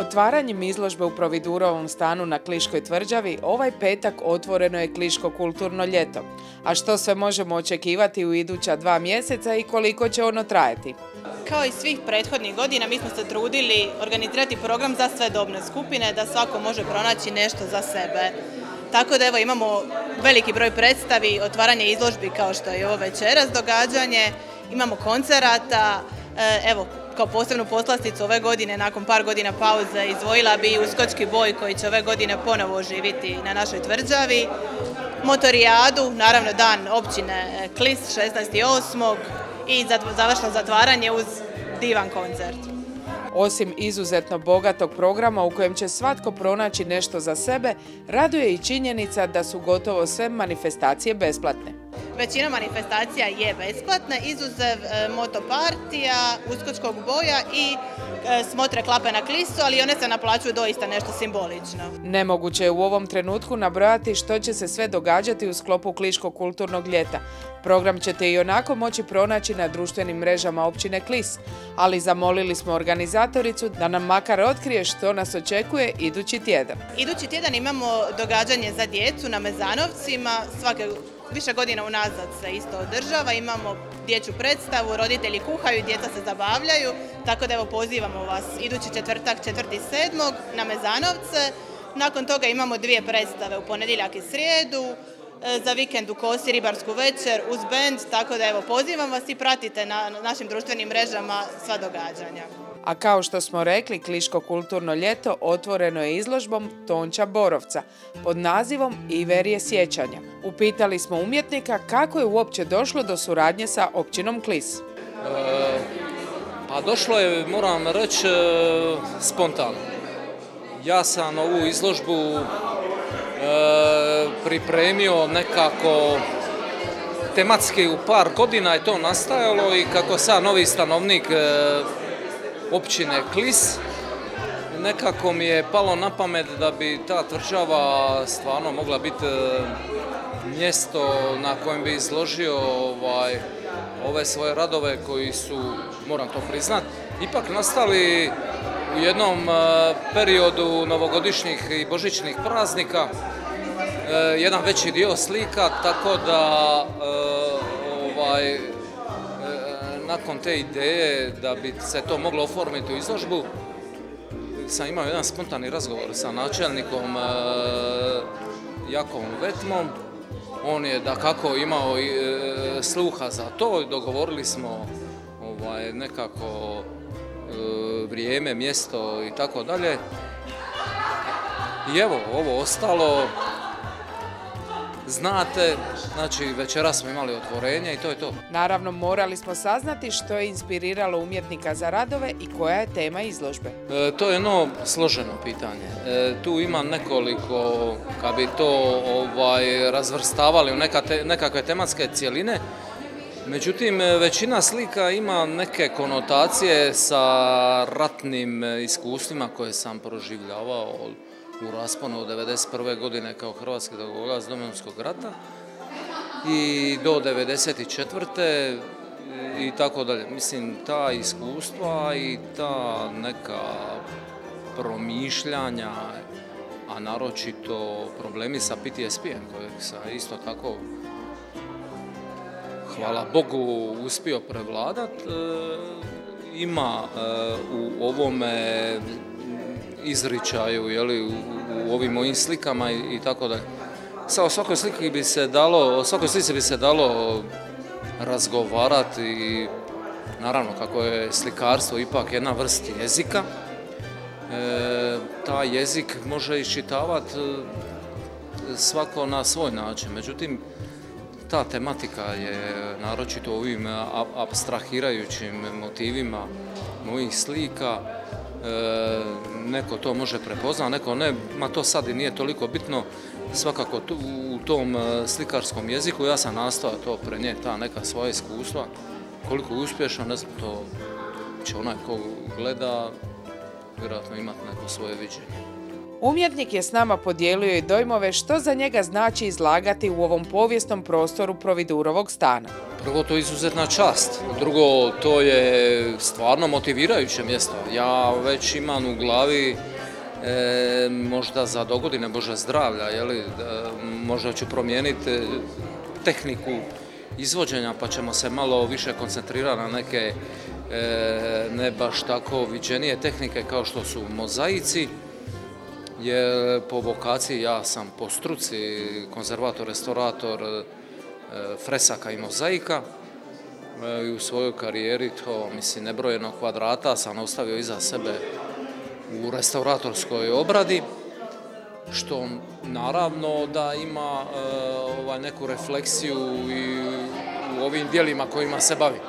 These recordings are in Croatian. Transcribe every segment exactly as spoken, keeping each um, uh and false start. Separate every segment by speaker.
Speaker 1: Otvaranjem izložbe u Providurovom stanu na Kliškoj tvrđavi, ovaj petak otvoreno je Kliško kulturno ljeto. A što sve možemo očekivati u iduća dva mjeseca i koliko će ono trajati?
Speaker 2: Kao i svih prethodnih godina, mi smo se trudili organizirati program za sve dobne skupine, da svako može pronaći nešto za sebe. Tako da evo imamo veliki broj predstavi, otvaranje izložbi kao što je ovo večeras događanje, imamo koncerata, evo kao posebnu poslasticu ove godine, nakon par godina pauze, izdvojila bi uskočki boj koji će ove godine ponovo oživiti na našoj tvrđavi, motorijadu, naravno dan općine Klis šesnaestog osmog i završno zatvaranje uz divan koncert.
Speaker 1: Osim izuzetno bogatog programa u kojem će svatko pronaći nešto za sebe, raduje i činjenica da su gotovo sve manifestacije besplatne.
Speaker 2: Većina manifestacija je besplatna, izuzev motopartija, uskočkog boja i smotre klape na Klisu, ali one se naplaćuju doista nešto simbolično.
Speaker 1: Nemoguće je u ovom trenutku nabrojati što će se sve događati u sklopu Kliškog kulturnog ljeta. Program ćete i onako moći pronaći na društvenim mrežama općine Klis, ali zamolili smo organizatoricu da nam makar otkrije što nas očekuje idući tjedan.
Speaker 2: Idući tjedan imamo događanje za djecu na Mezanovcima, svake više godina unazad se isto održava, imamo dječju predstavu, roditelji kuhaju, djeca se zabavljaju, tako da evo pozivamo vas idući četvrtak, četvrti sedmog na Mezanovce. Nakon toga imamo dvije predstave u ponedjeljak i srijedu, za vikend u Kosi ribarsku večer uz bend, tako da evo pozivam vas i pratite na našim društvenim mrežama sva događanja.
Speaker 1: A kao što smo rekli, Kliško kulturno ljeto otvoreno je izložbom Tonča Borovca pod nazivom Iverije sjećanja. Upitali smo umjetnika kako je uopće došlo do suradnje sa općinom Klis. E,
Speaker 3: pa došlo je, moram reći, spontano. Ja sam ovu izložbu e, pripremio nekako tematski, u par godina je to nastajalo i kako sam novi stanovnik e, općine Klis, nekako mi je palo na pamet da bi ta tvrđava stvarno mogla biti mjesto na kojem bi izložio ovaj, ove svoje radove koji su, moram to priznat, ipak nastali u jednom periodu novogodišnjih i božićnih praznika, jedan veći dio slika, tako da ovaj, nakon te ideje da bi se to moglo oformiti u izložbu, sam imao jedan spontani razgovor sa načelnikom e, Jakovom Vetmom. On je dakako imao e, sluha za to, dogovorili smo ovaj, nekako e, vrijeme, mjesto i tako dalje. I evo, ovo ostalo, znate, znači večera smo imali otvorenje i to je to.
Speaker 1: Naravno, morali smo saznati što je inspiriralo umjetnika za radove i koja je tema izložbe.
Speaker 3: E, to je jedno složeno pitanje. E, tu ima nekoliko, kad bi to ovaj, razvrstavali u neka te, nekakve tematske cjeline, međutim, većina slika ima neke konotacije sa ratnim iskustvima koje sam proživljavao u rasponu od devedeset prve godine kao hrvatski dragovoljac Domovinskog rata i do devedeset četvrte i tako dalje. Mislim, ta iskustva i ta neka promišljanja, a naročito problemi sa P T S P-em kojeg sam isto tako, hvala Bogu, uspio prevladat, ima u ovome izričaju, jeli, u, u ovim mojim slikama i, i tako dalje. Sa o svakoj sliki bi se dalo, o svakoj slici bi se dalo razgovarati i naravno kako je slikarstvo ipak jedna vrst jezika, e, taj jezik može iščitavati svako na svoj način, međutim ta tematika je naročito ovim apstrahirajućim motivima mojih slika. E, neko to može prepoznati, neko ne, ma to sad i nije toliko bitno, svakako tu, u tom slikarskom jeziku ja sam nastao to prenijeti, ta neka svoja iskustva, koliko je uspješno, ne znam, to će onaj ko gleda vjerojatno imati neko svoje viđenje.
Speaker 1: Umjetnik je s nama podijelio i dojmove što za njega znači izlagati u ovom povijesnom prostoru Providurovog stana.
Speaker 3: Prvo, to je izuzetna čast. Drugo, to je stvarno motivirajuće mjesto. Ja već imam u glavi E, možda za dogodine Bože zdravlja, jeli, možda ću promijeniti tehniku izvođenja pa ćemo se malo više koncentrirati na neke e, ne baš tako viđenije tehnike kao što su mozaici, jer po vokaciji ja sam po struci konzervator, restaurator e, fresaka i mozaika e, i u svojoj karijeri to mislim nebrojeno kvadrata sam ostavio iza sebe u restauratorskoj obradi, što naravno da ima e, ovaj, neku refleksiju i u ovim dijelima kojima se bavim.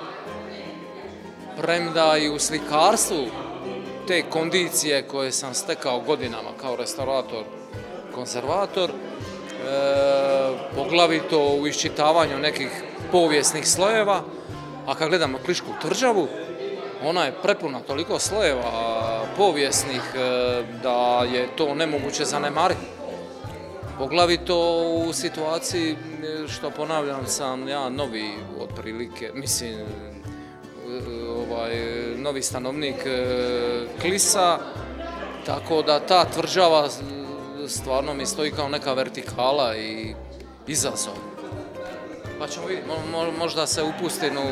Speaker 3: Premda i u slikarstvu te kondicije koje sam stekao godinama kao restaurator, konzervator, e, poglavito u iščitavanju nekih povijesnih slojeva, a kad gledamo Klišku tvrđavu, ona je prepuna toliko slojeva povijesnih da je to nemoguće zanemariti. Poglavito u situaciji, što ponavljam, sam ja novi otprilike, mislim, ovaj, novi stanovnik Klisa, tako da ta tvrđava stvarno mi stoji kao neka vertikala i izazov. Pa ćemo vidjeti, možda se upustim u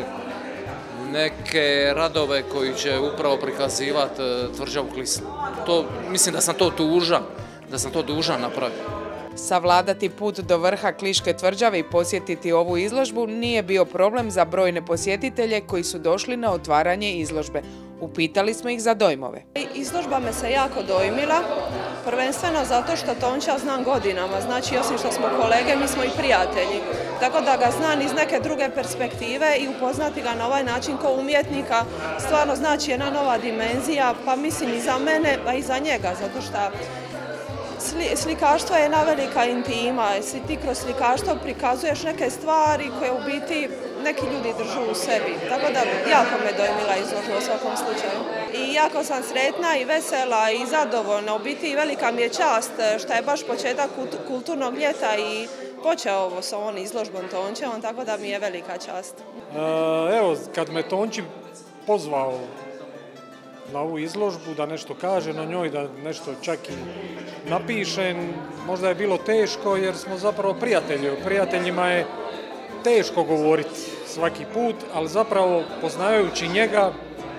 Speaker 3: neke radove koji će upravo prikazivati tvrđavu Klis. To, mislim da sam to dužan, da sam to dužan napraviti.
Speaker 1: Savladati put do vrha Kliške tvrđave i posjetiti ovu izložbu nije bio problem za brojne posjetitelje koji su došli na otvaranje izložbe. Upitali smo ih za dojmove.
Speaker 4: Izložba me se jako dojmila, prvenstveno zato što Tonča znam godinama, znači osim što smo kolege, mi smo i prijatelji. Tako da ga znam iz neke druge perspektive i upoznati ga na ovaj način kao umjetnika stvarno znači jedna nova dimenzija, pa mislim i za mene, pa i za njega, zato što slikarstvo je jedna velika intima, ti kroz slikarstvo prikazuješ neke stvari koje u biti neki ljudi držu u sebi. Tako da jako me dojmila izložba u svakom slučaju. I jako sam sretna i vesela i zadovoljna. U biti velika mi je čast što je baš početak kulturnog ljeta i počeo ovo sa ovom izložbom Tončevom, tako da mi je velika čast.
Speaker 5: Evo, kad me Tonči pozvao na ovu izložbu, da nešto kaže na njoj, da nešto čak i napišem, možda je bilo teško jer smo zapravo prijatelji. O prijateljima je teško govoriti svaki put, ali zapravo poznajući njega,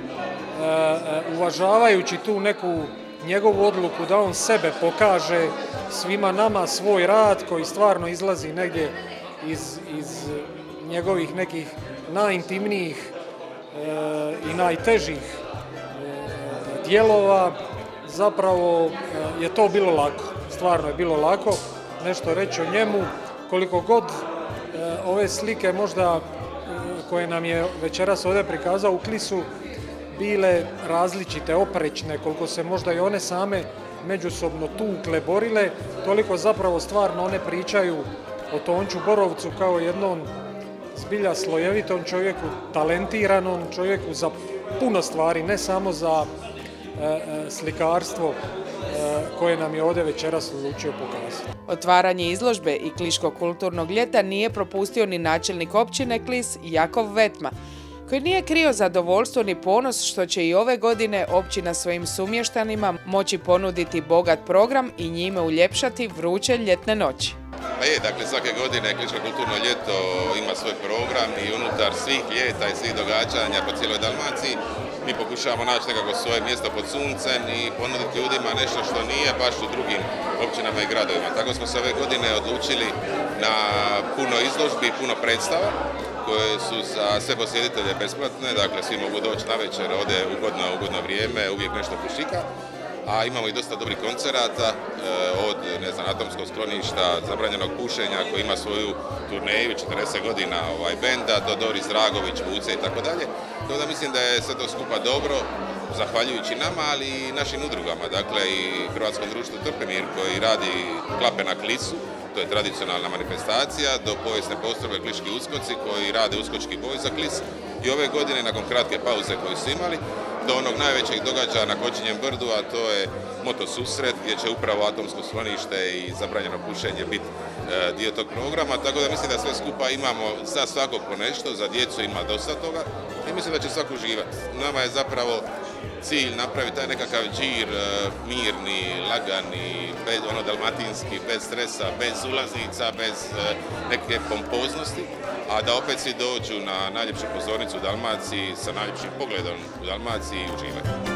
Speaker 5: uvažavajući tu neku njegovu odluku da on sebe pokaže svima nama, svoj rad koji stvarno izlazi negdje iz, iz njegovih nekih najintimnijih i najtežih dijelova, zapravo je to bilo lako, stvarno je bilo lako nešto reći o njemu, koliko god ove slike možda koje nam je večeras ovdje prikazao u Klisu bile različite, oprečne, koliko se možda i one same međusobno tukle, borile, toliko zapravo stvarno one pričaju o Tonču Borovcu kao jednom zbilja slojevitom čovjeku, talentiranom čovjeku za puno stvari, ne samo za slikarstvo koje nam je ovdje večeras odlučio pokazati.
Speaker 1: Otvaranje izložbe i Kliškog kulturnog ljeta nije propustio ni načelnik općine Klis Jakov Vetma, koji nije krio zadovoljstvo ni ponos što će i ove godine općina svojim sumještanima moći ponuditi bogat program i njime uljepšati vruće ljetne noći.
Speaker 6: Pa je, dakle svake godine Kliško kulturno ljeto ima svoj program i unutar svih ljeta i svih događanja po cijeloj Dalmaciji mi pokušavamo naći nekako svoje mjesto pod suncem i ponuditi ljudima nešto što nije baš u drugim općinama i gradovima. Tako smo se ove godine odlučili na puno izložbi, puno predstava koje su za sve posjetitelje besplatne, dakle svi mogu doći na večer, ovdje ugodno, ugodno vrijeme, uvijek nešto pušika. A imamo i dosta dobrih koncerata, od ne znam, Atomskog skloništa, Zabranjenog pušenja koji ima svoju turneju, četrdeset godina ovaj, benda, do Doris Dragović, Vuce i tako dalje. Tako da mislim da je sve to skupa dobro, zahvaljujući nama, ali i našim udrugama, dakle i Hrvatskom društvu Trpimir koji radi klape na Klisu, to je tradicionalna manifestacija, do povijesne postrojbe Kliški uskoci koji rade uskočki boj za Klis. I ove godine, nakon kratke pauze koju su imali, do onog najvećeg događaja na Kočinjem brdu, a to je moto susret gdje će upravo Atomsko sklonište i Zabranjeno pušenje biti e, dio tog programa, tako da mislim da sve skupa imamo za svakog po nešto, za djecu ima dosta toga i mislim da će svako uživati. Nama je zapravo cilj napraviti taj nekakav džir mirni, lagani, bez, ono dalmatinski, bez stresa, bez ulaznica, bez neke pompoznosti, a da opet svi dođu na najljepšu pozornicu u Dalmaciji sa najljepšim pogledom u Dalmaciji i uživaju.